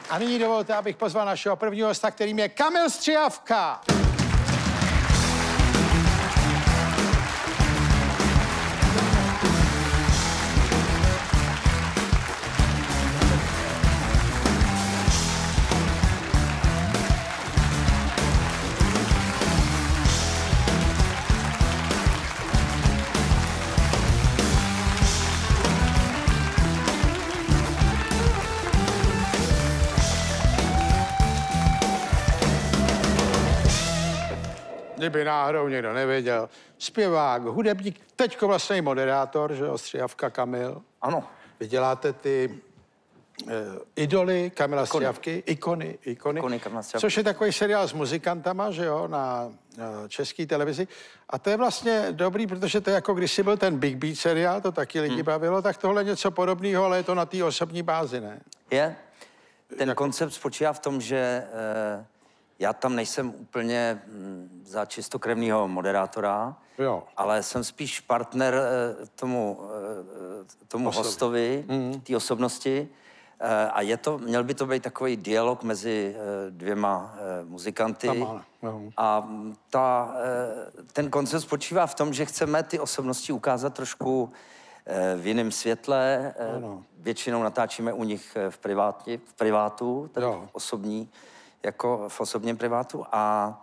A nyní dovolte, abych pozval našeho prvního hosta, kterým je Kamil Střihavka. Kdyby náhodou někdo nevěděl, zpěvák, hudebník, teďko vlastně i moderátor, že jo, Střihavka Kamil. Ano. Vy děláte ty idoly Kamila Střihavky, ikony Kamila Střihavky. Což je takový seriál s muzikantama, že jo, na české televizi. A to je vlastně dobrý, protože to je jako když si byl ten Big Beat seriál, to taky lidi bavilo, tak tohle je něco podobného, ale je to na té osobní bázi, ne? Je. Ten koncept spočívá v tom, že já tam nejsem úplně za čistokrevného moderátora, ale jsem spíš partner tomu hostovi, té osobnosti. A měl by to být takový dialog mezi dvěma muzikanty. A ten koncept spočívá v tom, že chceme ty osobnosti ukázat trošku v jiném světle. Většinou natáčíme u nich v privátu, tak osobní, jako v osobním privátu. A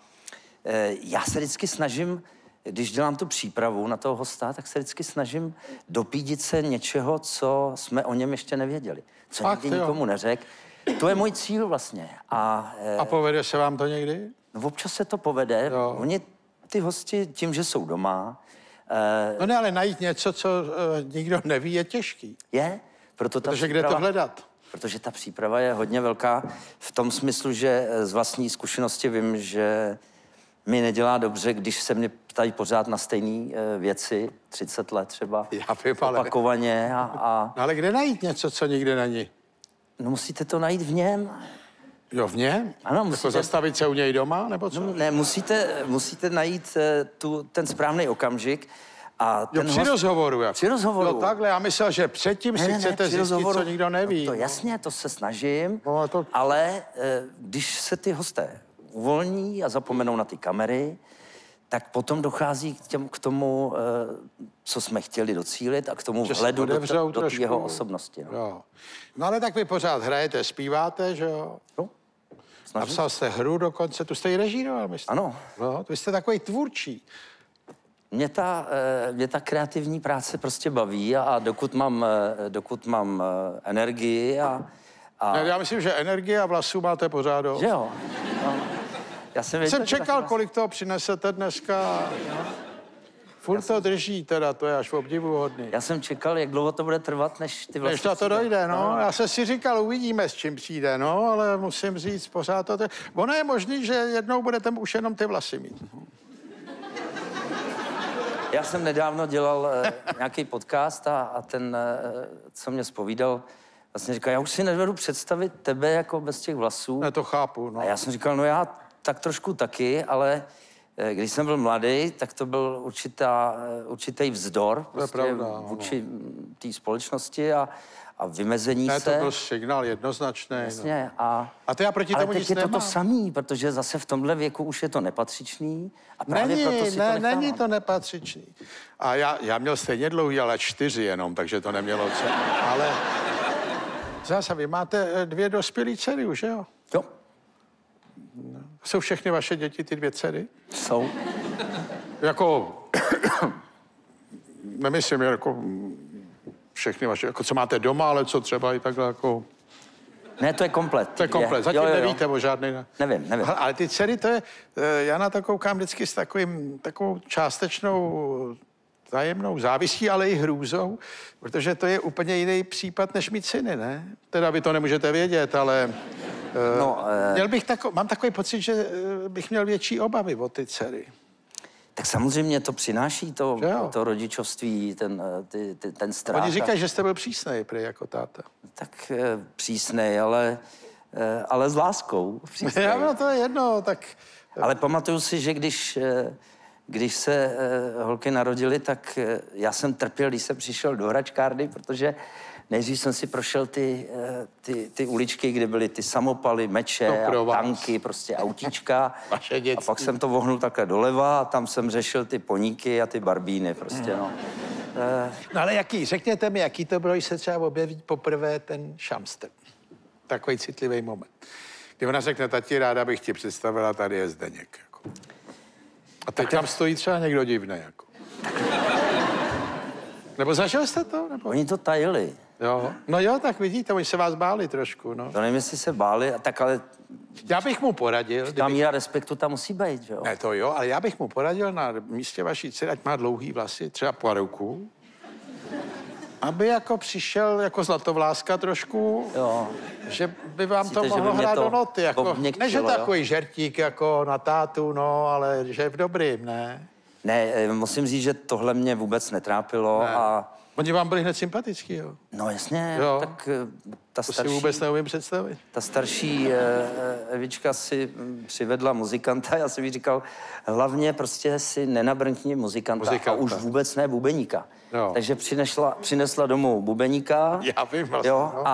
já se vždycky snažím, když dělám tu přípravu na toho hosta, tak se vždycky snažím dopídit se něčeho, co jsme o něm ještě nevěděli. Co nikdy nikomu neřekl. To je můj cíl vlastně. A povede se vám to někdy? No občas se to povede. Oni, ty hosti, tím, že jsou doma... No ne, ale najít něco, co nikdo neví, je těžký. Je, protože kde to hledat? Protože ta příprava je hodně velká v tom smyslu, že z vlastní zkušenosti vím, že mi nedělá dobře, když se mě ptají pořád na stejné věci, 30 let třeba, opakovaně. No ale kde najít něco, co nikde není? No musíte to najít v něm. Jo, v něm? Ano, musíte... Jako zastavit se u něj doma, nebo co? No, ne, musíte najít ten správný okamžik. A ten při rozhovoru. Jako. Při rozhovoru. No takhle, já myslel, že předtím si chcete zjistit, co nikdo neví. No to jasně, to se snažím, ale když se ty hosté uvolní a zapomenou na ty kamery, tak potom dochází k tomu, co jsme chtěli docílit a k tomu vhledu do té jeho osobnosti. No ale tak vy pořád hrajete, zpíváte, že jo? No. Napsal jste hru dokonce, tu jste ji režíroval, myslím. Ano. No, vy jste takový tvůrčí. Mě ta kreativní práce prostě baví a dokud mám energii a... Já myslím, že energie a vlasů máte pořád dost. Že jo. No. Já jsem čekal, kolik toho přinesete dneska. Furt to drží teda, to je až obdivuhodný. Já jsem čekal, jak dlouho to bude trvat, než ty vlasy... Než to dojde, no. Já jsem si říkal, uvidíme, s čím přijde, no, ale musím říct, pořád to... Ono je možný, že jednou budete už jenom ty vlasy mít. Já jsem nedávno dělal nějaký podcast a ten, co mě zpovídal, vlastně říkal, já už si nedovedu představit tebe jako bez těch vlasů. Ne, to chápu, no. A já jsem říkal, no já tak trošku taky, ale když jsem byl mladý, tak to byl určitý vzdor prostě vůči té společnosti a vymezení se. Ne, to byl signál jednoznačný. Jasně. No. A to já proti tomu nic nemám. Ale teď je to samý, protože zase v tomhle věku už je to nepatřičný. A právě proto si to nechávám. Není to nepatřičný. A já měl stejně dlouhý, ale 4 jenom, takže to nemělo co. Ale zase vy máte 2 dospělé dcery už, jo? Jo. No. Jsou všechny vaše děti ty 2 dcery? Jsou. Jako... Nemyslím, jako... Všechny vaše, jako co máte doma, ale co třeba i takhle jako... Ne, to je komplet. To je komplet, zatím nevíte o žádný... Nevím. Ale ty dcery, to je... Já na to koukám vždycky s takovou částečnou zájemnou závistí, ale i hrůzou, protože to je úplně jiný případ, než mít syny, ne? Teda vy to nemůžete vědět, ale... Mám takový pocit, že bych měl větší obavy o ty dcery. Tak samozřejmě to přináší to rodičovství, ten strach. Oni říkají, že jste byl přísnej, prý jako táta. Tak přísnej, ale s láskou. No to je jedno, tak... Ale pamatuju si, že když se holky narodily, tak já jsem trpěl, když jsem přišel do hračkárny, protože nejdřív jsem si prošel ty uličky, kde byly ty samopaly, meče, a tanky, prostě autíčka. A pak jsem to vohnul takhle doleva a tam jsem řešil ty poníky a ty barbíny prostě, no. No ale řekněte mi, jaký to bylo, když se třeba objeví poprvé ten šamster. Takový citlivý moment. Kdy ona řekne, tati, ráda bych ti představila, tady je Zdeněk. Jako. A teď tam stojí třeba někdo divný. Jako. Nebo zažil jste to? Nebo? Oni to tajili. Jo. No jo, tak vidíte, oni se vás báli trošku, no. To nevím, jestli se báli, tak ale... Já bych mu poradil... Ta míra respektu tam musí být, jo? Ne, to jo, ale já bych mu poradil na místě vaší dcery, ať má dlouhý vlasy, třeba po ruku, aby jako přišel jako zlatovláska trošku, jo. Že by vám to mohlo hrát do noty, jako, ne, že takový žertík jako na tátu, no, ale že v dobrým, ne? Ne, musím říct, že tohle mě vůbec netrápilo ne. A... Oni vám byli hned sympatický, jo? No jasně, jo. Tak ta to starší... si vůbec neumím představit. Ta starší Evička si přivedla muzikanta, já jsem jí říkal, hlavně prostě si nenabrnkni muzikanta. A už vůbec ne bubeníka. Jo. Takže přinesla domů bubeníka. Já vím vlastně, jo, no.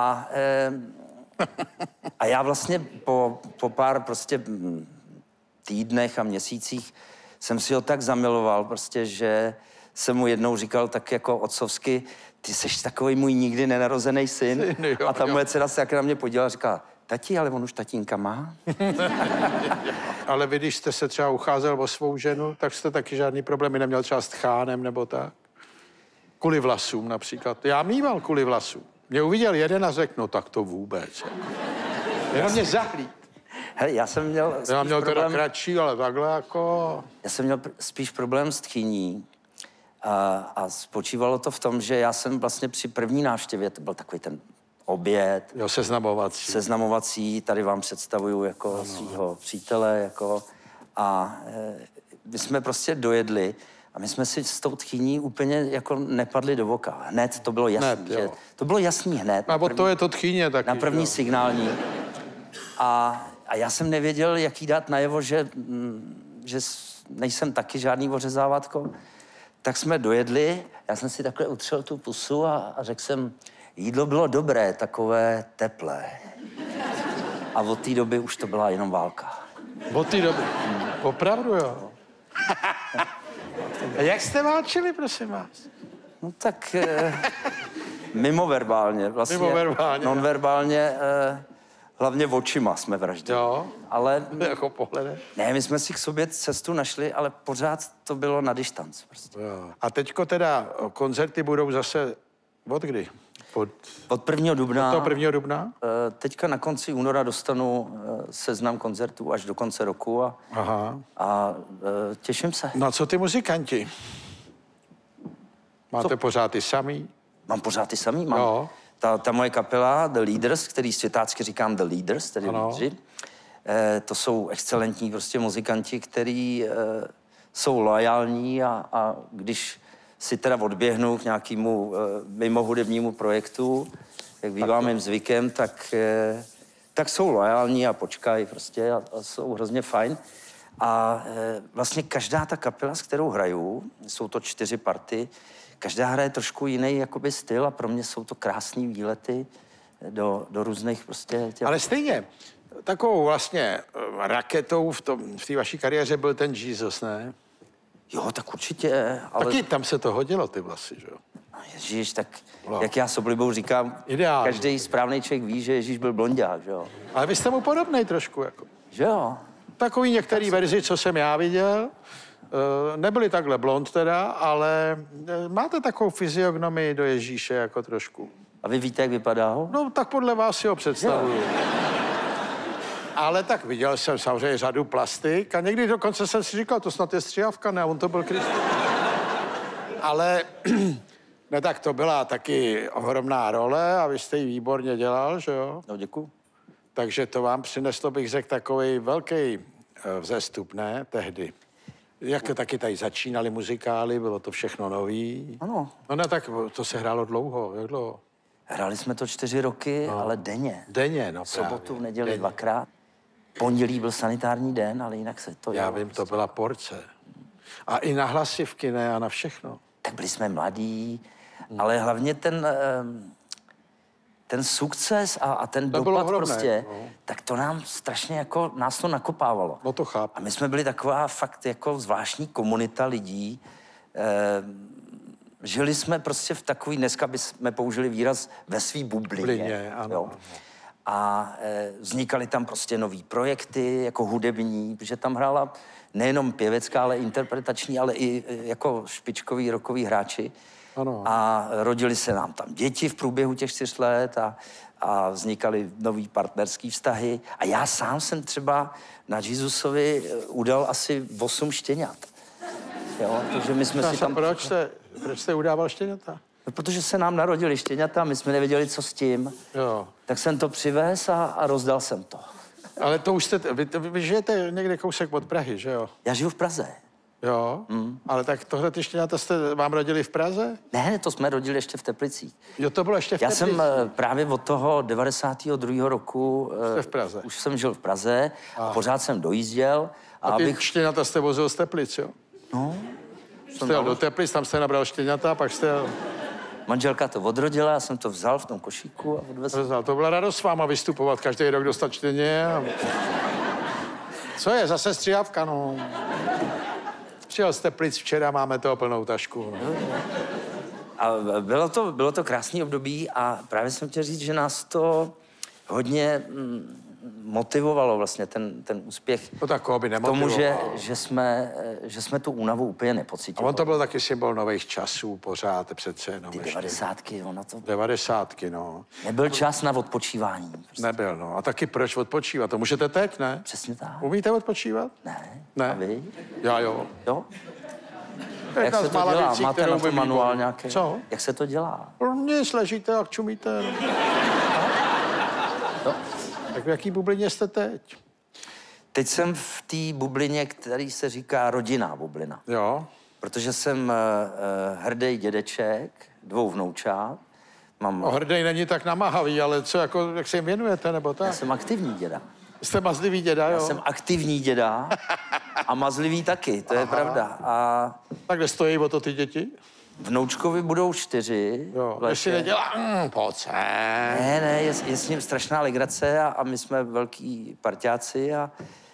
A já vlastně po pár prostě týdnech a měsících jsem si ho tak zamiloval prostě, že jsem mu jednou říkal tak jako otcovsky, ty seš takový můj nikdy nenarozený syn. A ta moje dcera se jak na mě podívala a říká, tati, ale on už tatínka má. Ale vy, když jste se třeba ucházel o svou ženu, tak jste taky žádný problémy neměl třeba s tchánem nebo tak? Kvůli vlasům například. Já mýval kvůli vlasům. Mě uviděl jeden a řekl, no tak to vůbec. Jenom mě zahlíd. Hele, já jsem měl problém... teda kratší, ale takhle jako... Já jsem měl spíš problém s tchýní. A spočívalo to v tom, že já jsem vlastně při první návštěvě, to byl takový ten oběd. Jo, seznamovací. Seznamovací, tady vám představuju jako svýho přítele, jako. A my jsme prostě dojedli a my jsme si s tou tchýní úplně jako nepadli do voka. Hned to bylo jasný. Že to bylo jasný hned. A to je to tchýně taky. Na první jo. Signální. A já jsem nevěděl, jak jí dát najevo, že nejsem taky žádný ořezávátko. Tak jsme dojedli, já jsem si takhle utřel tu pusu a řekl jsem, jídlo bylo dobré, takové teplé. A od té doby už to byla jenom válka. Od té doby? Opravdu, jo? A jak jste válčili, prosím vás? No tak mimoverbálně vlastně. Mimoverbálně. Nonverbálně, hlavně očima jsme vraždili. Jo, ale jako pohledem. Ne, my jsme si k sobě cestu našli, ale pořád to bylo na distanc. Prostě. Jo. A teďko teda koncerty budou zase od kdy? Od 1. dubna. Od toho 1. dubna? Teďka na konci února dostanu seznam koncertů až do konce roku a těším se. No a co ty muzikanti? Máte pořád ty samý? Mám pořád ty samý, mám. Jo. Ta moje kapela, The Leaders, který světácky říkám The Leaders, tedy lídři, to jsou excelentní prostě muzikanti, kteří jsou loajální a když si teda odběhnu k nějakému mimohudebnímu projektu, jak bývá mým zvykem, tak jsou loajální a počkají prostě a jsou hrozně fajn. A vlastně každá ta kapela, s kterou hraju, jsou to 4 party, každá hraje trošku jiný jakoby styl a pro mě jsou to krásný výlety do různých prostě těch... Ale stejně, takovou vlastně raketou v té vaší kariéře byl ten Jesus, ne? Jo, tak určitě, ale... Taky tam se to hodilo, ty vlasy, že jo? Ježíš, tak jak já s oblibou říkám, ideální. Každý správný člověk ví, že Ježíš byl blonďák, že jo? Ale vy jste mu podobnej trošku, jako. Že jo? Takový některý verzi, co jsem já viděl, nebyli takhle blond teda, ale máte takovou fyziognomii do Ježíše jako trošku. A vy víte, jak vypadá? No, tak podle vás si ho představuju. Ale tak viděl jsem samozřejmě řadu plastik a někdy dokonce jsem si říkal, to snad je stříhavka, ne, on to byl Kristus. Ale ne, tak to byla taky ohromná role a vy jste ji výborně dělal, že jo? No, děkuju. Takže to vám přineslo, bych řekl, takový velký vzestup, ne, tehdy. Jak taky tady začínali muzikály, bylo to všechno nový. Ano. No ne, tak to se hrálo dlouho, jak dlouho? Hráli jsme to 4 roky, ale denně. Denně, no Sobotu, v neděli dvakrát. Pondělí byl sanitární den, ale jinak se to... Já vím, to byla porce. A i na hlasivky, ne, a na všechno. Tak byli jsme mladí, ale hlavně ten... ten sukces a ten to dopad ohromné, prostě, no. tak to nám strašně jako, nás to nakopávalo. No to chápu. A my jsme byli taková fakt jako zvláštní komunita lidí. Žili jsme prostě v takový, dneska bychom použili výraz ve svý bublině. Ano. Jo. A vznikaly tam prostě nový projekty, jako hudební, protože tam hrála nejenom pěvecká, ale interpretační, ale i jako špičkoví rockoví hráči. Ano. A rodili se nám tam děti v průběhu těch 4 let a vznikaly nový partnerský vztahy. A já sám jsem třeba na Jezusovi udal asi 8 štěňat. Jo, takže my jsme si tam... Proč jste udával štěňata? No, protože se nám narodili štěňata, my jsme nevěděli, co s tím. Jo. Tak jsem to přivez a rozdal jsem to. Ale to už jste... Vy žijete někde kousek od Prahy, že jo? Já žiju v Praze. Jo, ale tak tohle ty štěňata jste vám rodili v Praze? Ne, to jsme rodili ještě v Teplicích. Jo, to bylo ještě v Já Teplicích. jsem právě od toho 92. roku... Jste v Praze. Už jsem žil v Praze a pořád jsem dojížděl. A ty štěňata jste vozil z Teplic, jo? No. Jste jel do Teplic, tam jste nabral štěňata, pak jste... Manželka to odrodila, já jsem to vzal v tom košíku a odvezl. To byla radost s váma vystupovat, každý rok dostat štěně. Co je, zase stříhavka, no. Přijel z Teplic včera, máme toho plnou tašku. No. A bylo to krásný období a právě jsem chtěl říct, že nás to hodně motivovalo vlastně ten úspěch. To tak koho by nemotivovalo. K tomu, že jsme tu únavu úplně A nepocitovali. on to byl taky symbol nových časů, pořád přece jenom. Ty 90. ono to... 90, no. Nebyl čas na odpočívání. Prostě. Nebyl, no. A taky proč odpočívat? To můžete teď, ne? Přesně tak. Umíte odpočívat? Ne. A vy? Já jo. Jo? Jak se to dělá? Věcí, Máte na to manuál nějaký? Co? Jak se to dělá? Nic, ležíte a čumíte. No. Tak v jaký bublině jste teď? Teď jsem v té bublině, který se říká rodinná bublina. Jo. Protože jsem hrdý dědeček, 2 vnoučat. Mám... Hrdej není tak namáhavý, ale co, jako, jak se jim věnujete, nebo tak? Já jsem aktivní děda. Jste mazlivý děda, jo? Já jsem aktivní děda a mazlivý taky, to je pravda. A... Tak kde stojí o to ty děti? Vnoučkovi budou 4. Jo, když si nedělá, pojď se. Ne, je s ním strašná legrace a my jsme velký parťáci a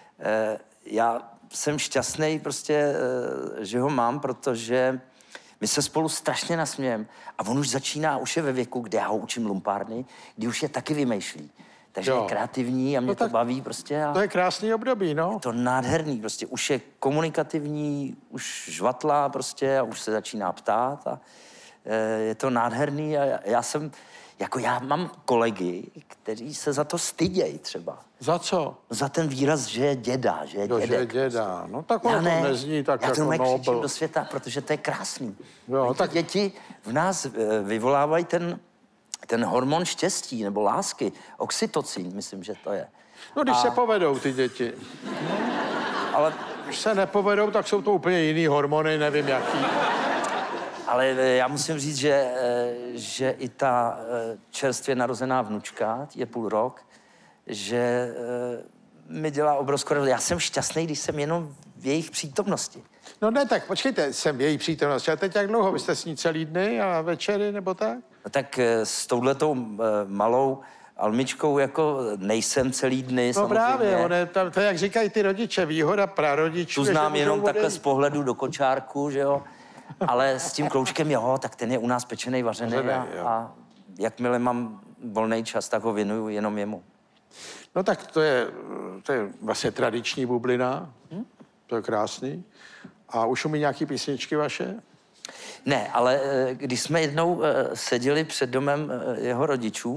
já jsem šťastný prostě, že ho mám, protože my se spolu strašně nasmějeme a on už začíná, už je ve věku, kde já ho učím lumpárny, kdy už je taky vymýšlí. Takže je kreativní a mě to baví prostě. A to je krásný období, no. Je to nádherný prostě. Už je komunikativní, už žvatlá prostě a už se začíná ptát a je to nádherný a já mám kolegy, kteří se za to stydějí třeba. Za co? Za ten výraz, že je děda, že je dědek. Že je děda. No tak ono to nezní tak jako nobel. Já to nobel. do světa, protože to je krásný. Jo, tak... Děti v nás vyvolávají ten hormon štěstí nebo lásky, oxytocin, myslím, že to je. No, když se povedou ty děti. Ale... Když se nepovedou, tak jsou to úplně jiný hormony, nevím jaký. Ale já musím říct, že i ta čerstvě narozená vnučka, je 0,5 roku, že mi dělá obrovskou radost. Já jsem šťastný, když jsem jenom v jejich přítomnosti. No ne, tak počkejte, jsem v její přítomnosti. A teď jak dlouho? Vy jste s ní celý dny a večery, nebo tak? No tak s touhletou malou Almičkou jako nejsem celý dny, no samozřejmě. právě, to jak říkají ty rodiče, výhoda prarodičů. Tu znám jenom takhle z pohledu do kočárku, že jo. Ale s tím kroužkem, jo, tak ten je u nás pečený, vařený a jakmile mám volný čas, tak ho věnuju jenom jemu. No tak to je vlastně tradiční bublina, to je krásný. A už umí nějaký písničky vaše? Ne, ale když jsme jednou seděli před domem jeho rodičů,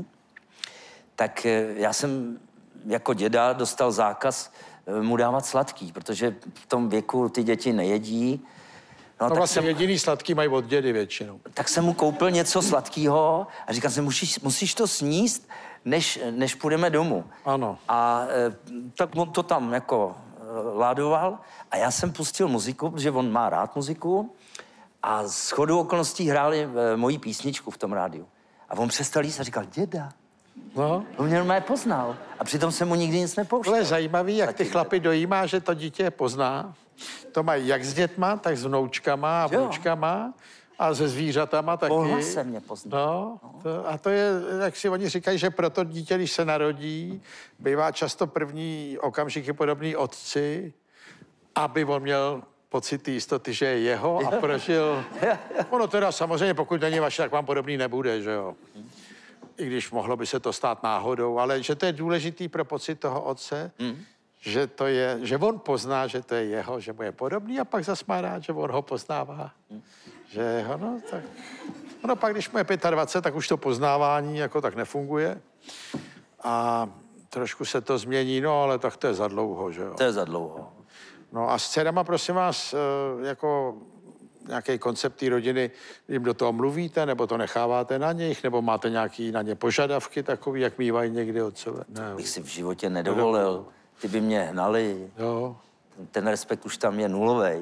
tak já jsem jako děda dostal zákaz mu dávat sladký, protože v tom věku ty děti nejedí. No tak vlastně jediný sladký mají od dědy většinou. Tak jsem mu koupil něco sladkýho a říkal jsem, musíš to sníst, než půjdeme domů. Ano. A tak on to tam jako ládoval a já jsem pustil muziku, protože on má rád muziku a shodou okolností hráli moji písničku v tom rádiu. A on přestal jíst a říkal, děda. No. On mě normálně poznal a přitom jsem mu nikdy nic nepouštěl. To je zajímavý, jak ty chlapy dojímá, že to dítě pozná. To mají jak s dětma, tak s vnoučkama a vnoučkama. A se zvířatama taky. Po hlase mě poznal. No, a to je, jak si oni říkají, že proto dítě, když se narodí, bývá často první okamžiky podobný otci, aby on měl pocit té jistoty, že je jeho a prožil. Ono teda samozřejmě, pokud není vaše, tak vám podobný nebude, že jo. I když mohlo by se to stát náhodou, ale že to je důležitý pro pocit toho otce, že to je, že on pozná, že to je jeho, že mu je podobný a pak zas má rád, že on ho poznává. Že ono, tak... Ono pak, když mu je 25, tak už to poznávání jako tak nefunguje. A trošku se to změní, no ale tak to je za dlouho, že jo. To je za dlouho. No a s dcerama, prosím vás, jako nějaký koncept té rodiny, jim do toho mluvíte, nebo to necháváte na nich, nebo máte nějaký na ně požadavky takový, jak mývají někdy otcové? Ne. Bych si v životě nedovolil. Ty by mě hnali. Jo. Ten respekt už tam je nulovej.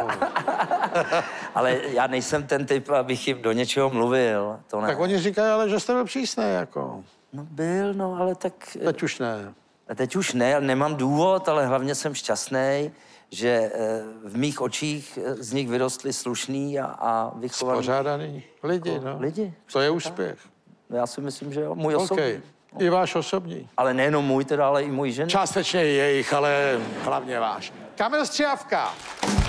Ale já nejsem ten typ, abych jim do něčeho mluvil. To ne. Tak oni říkají, ale že jste byl přísný, jako. No byl, no ale tak... Teď už ne. Teď už ne, nemám důvod, ale hlavně jsem šťastný, že v mých očích z nich vyrostli slušný a vychovaný. Spořádaný lidi, no. Lidi. To je úspěch. Já si myslím, že jo, můj osobní. Okay. I váš osobní. Ale nejenom můj teda, ale i můj žen. Částečně jejich, ale hlavně váš. Kamil Střihavka.